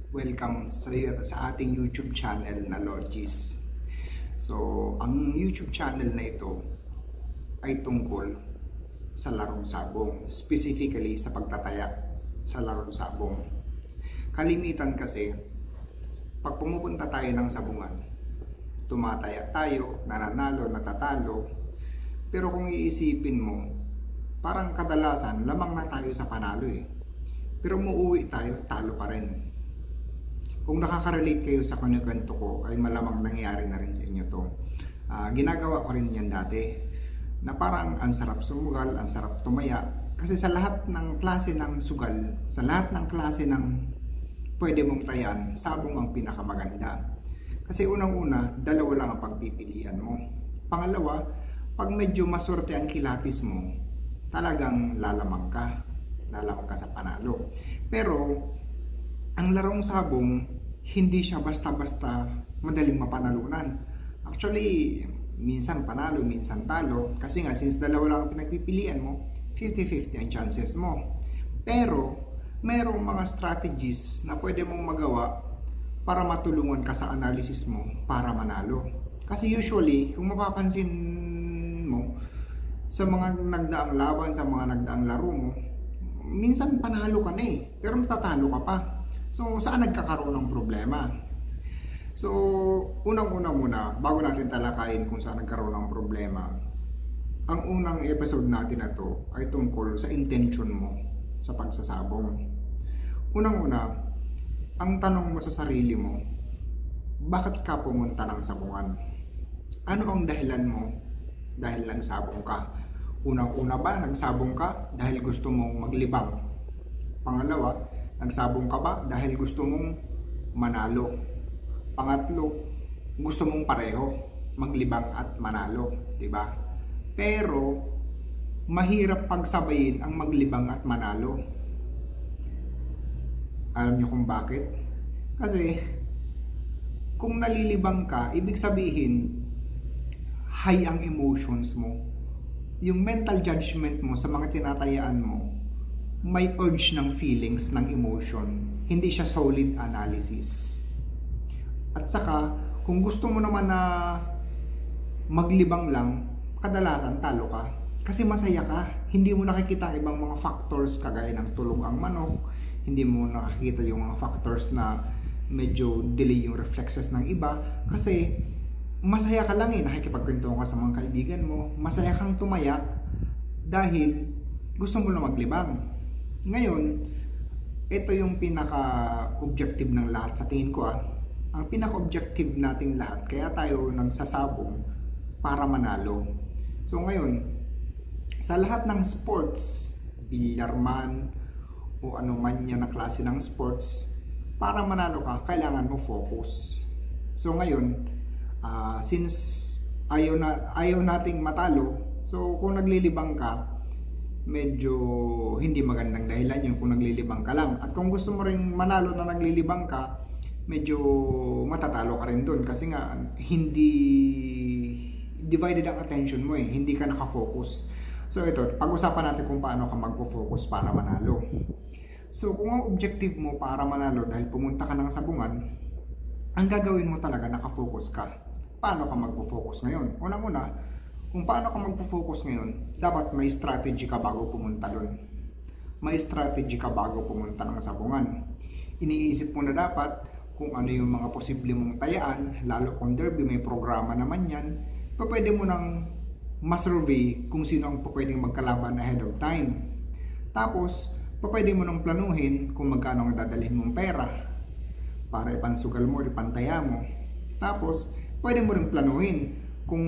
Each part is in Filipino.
Welcome sa ating YouTube channel na Logis. So, ang YouTube channel na ito ay tungkol sa larong sabong, specifically sa pagtataya sa larong sabong. Kalimitan kasi, pag pumupunta tayo ng sabungan, tumataya tayo, nananalo, natatalo, pero kung iisipin mo, parang kadalasan lamang na tayo sa panalo Pero umuwi tayo, talo pa rin. Kung nakaka-relate kayo sa kwento ko, ay malamang nangyayari na rin sa inyo to. Ginagawa ko rin yan dati, na parang ang sarap sumugal, ang sarap tumaya. Kasi sa lahat ng klase ng sugal, sa lahat ng klase ng pwede mong tayan, sabong ang pinakamaganda. Kasi unang-una, dalawa lang ang pagpipilian mo. Pangalawa, pag medyo maswerte ang kilatis mo, talagang lalamang ka sa panalo. Pero ang larong sabong, hindi siya basta-basta madaling mapanalunan. Actually, minsan panalo, minsan talo. Kasi nga, since dalawa lang ang pinagpipilian mo, 50-50 ang chances mo. Pero mayroong mga strategies na pwede mong magawa para matulungan ka sa analysis mo para manalo. Kasi usually, kung mapapansin mo, sa mga nagdaang laban, sa mga nagdaang laro mo, minsan panalo ka na pero natatalo ka pa. So, saan nagkakaroon ng problema? So, unang-una muna, bago natin talakayin kung saan nagkaroon ng problema, ang unang episode natin na to ay tungkol sa intention mo sa pagsasabong. Unang-una, ang tanong mo sa sarili mo, bakit ka pumunta ng sabungan? Ano ang dahilan mo dahil nagsabong ka? Unang-una ba, nagsabong ka dahil gusto mong maglibang? Pangalawa, nagsabong ka ba dahil gusto mong manalo? Pangatlo, gusto mong pareho, maglibang at manalo, di ba? Pero mahirap pagsabayin ang maglibang at manalo. Alam niyo kung bakit? Kasi kung nalilibang ka, ibig sabihin high ang emotions mo. Yung mental judgment mo sa mga tinatayaan mo, may urge ng feelings, ng emotion. Hindi siya solid analysis. At saka, kung gusto mo naman na maglibang lang, kadalasan talo ka. Kasi masaya ka. Hindi mo nakikita ibang mga factors kagaya ng tulog ang manok. Hindi mo nakikita yung mga factors na medyo delay yung reflexes ng iba. Kasi masaya ka lang nakikipagkwentuhan ka sa mga kaibigan mo, masaya kang tumaya dahil gusto mo na maglibang. Ngayon, ito yung pinaka-objective ng lahat sa tingin ko ang pinaka-objective nating lahat, kaya tayo nagsasabong para manalo. So ngayon, sa lahat ng sports, bilyar man o ano man yan na klase ng sports, para manalo ka, kailangan mo focus. So ngayon, since ayaw nating matalo, so kung naglilibang ka, medyo hindi magandang dahilan yun kung naglilibang ka lang. At kung gusto mo ring manalo na naglilibang ka, medyo matatalo ka rin dun kasi nga hindi divided ang attention mo hindi ka nakafocus. So ito, pag-usapan natin kung paano ka magpo-focus para manalo. So kung ang objective mo para manalo dahil pumunta ka ng sabungan, ang gagawin mo talaga nakafocus ka. Paano ka magpo-focus ngayon? Unang-una, kung paano ka magpo-focus ngayon, dapat may strategy ka bago pumunta doon. May strategy ka bago pumunta ng sabungan. Iniisip mo na dapat kung ano yung mga posible mong tayaan, lalo kung derby, may programa naman yan, pwede mo nang masurvey kung sino ang pwedeng magkalaban ahead of time. Tapos, pwede mo nang planuhin kung magkano ang dadalhin mong pera para ipansugal mo, ipantaya mo. Tapos, pwede mo rin planuhin kung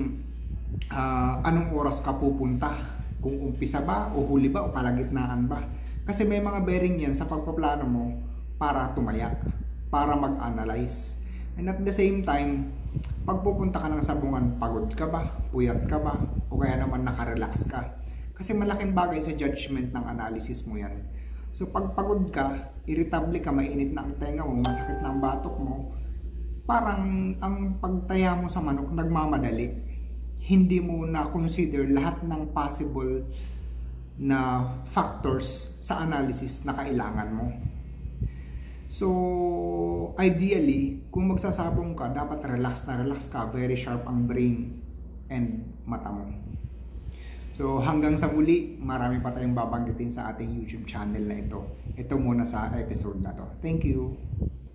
anong oras ka pupunta. Kung umpisa ba, o huli ba, o kalagitnaan ba. Kasi may mga bearing yan sa pagpaplano mo para tumaya, para mag-analyze. And at the same time, pag pupunta ka ng sabungan, pagod ka ba, puyat ka ba, o kaya naman nakarelax ka. Kasi malaking bagay sa judgment ng analysis mo yan. So pag pagod ka, irritable ka, mainit na ang tenga mo, masakit na ang batok mo, parang ang pagtaya mo sa manok nagmamadali. Hindi mo na consider lahat ng possible na factors sa analysis na kailangan mo. So, ideally, kung magsasabong ka, dapat relax na relax ka, very sharp ang brain and mata mo. So, hanggang sa muli, marami pa tayong babanggitin sa ating YouTube channel na ito. Ito muna sa episode na to. Thank you!